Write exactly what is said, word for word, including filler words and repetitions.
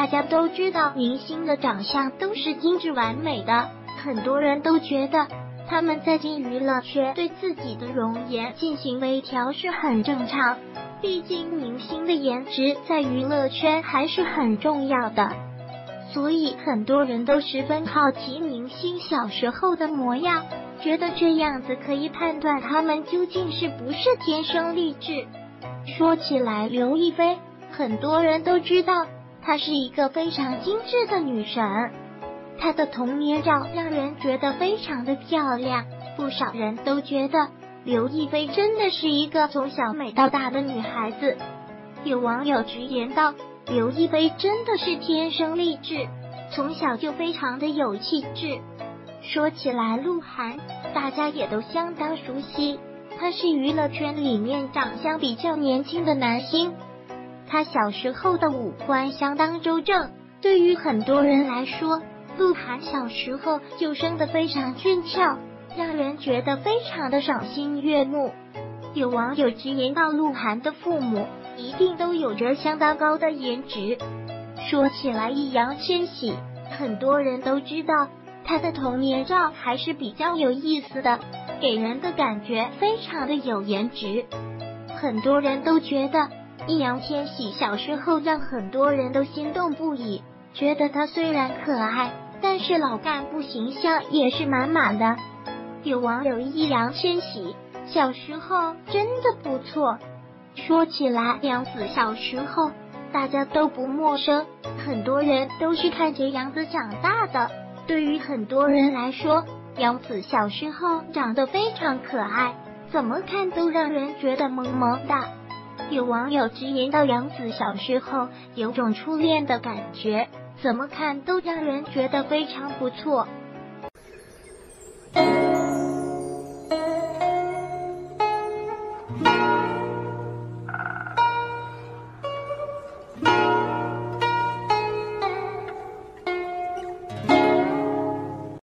家都知道明星的长相都是精致完美的，很多人都觉得他们在进娱乐圈对自己的容颜进行微调是很正常，毕竟明星的颜值在娱乐圈还是很重要的。所以很多人都十分好奇明星小时候的模样，觉得这样子可以判断他们究竟是不是天生丽质。说起来，刘亦菲，很多人都知道她是一个非常精致的女神，她的童年照让人觉得非常的漂亮，不少人都觉得刘亦菲真的是一个从小美到大的女孩子。有网友直言道，刘亦菲真的是天生丽质，从小就非常的有气质。说起来，鹿晗大家也都相当熟悉，他是娱乐圈里面长相比较年轻的男星，他小时候的五官相当周正，对于很多人来说，鹿晗小时候就生得非常俊俏，让人觉得非常的赏心悦目。有网友直言到，鹿晗的父母一定都有着相当高的颜值。说起来，易烊千玺，很多人都知道他的童年照还是比较有意思的，给人的感觉非常的有颜值。很多人都觉得易烊千玺小时候让很多人都心动不已，觉得他虽然可爱，但是老干部形象也是满满的。有网友易烊千玺小时候真的不错。说起来，杨紫小时候大家都不陌生，很多人都是看着杨紫长大的。对于很多人来说，杨紫小时候长得非常可爱，怎么看都让人觉得萌萌的。有网友直言到，杨紫小时候有种初恋的感觉，怎么看都让人觉得非常不错。